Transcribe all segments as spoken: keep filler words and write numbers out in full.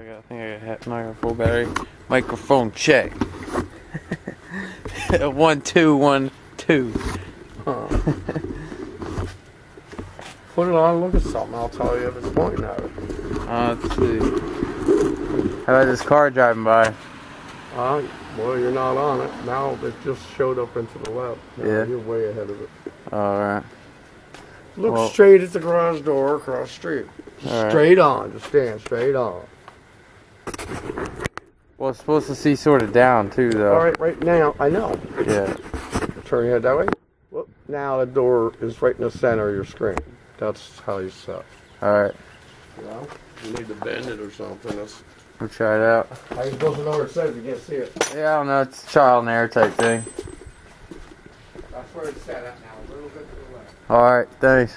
I, got, I think I got my full battery. Microphone check. one, two, one, two. Huh. Put it on, look at something, I'll tell you if it's pointing at it. Uh, let's see. How about this car driving by? Uh, well, you're not on it. Now it just showed up into the left. Now Yeah. You're way ahead of it. Alright. Look Well, straight at the garage door across the street. All right. Straight on. Just stand straight on. well, it's supposed to see sort of down too, though. All right, right now, I know. Yeah. Turn your head that way. Well, now the door is right in the center of your screen. That's how you set. Alright. You know? You need to bend it or something. That's... We'll try it out. How you supposed to know where it says if you can't see it? Yeah, I don't know. It's trial and error type thing. That's where it's set at now. A little bit to the left. Alright, thanks.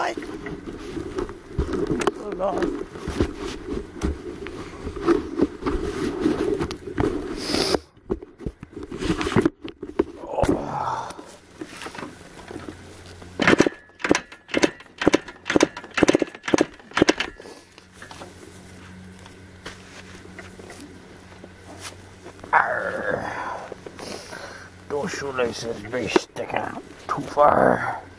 like. Hold on. Arr. Those shoelaces be sticking out too far.